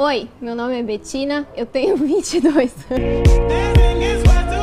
Oi, meu nome é Betina, eu tenho 22 anos.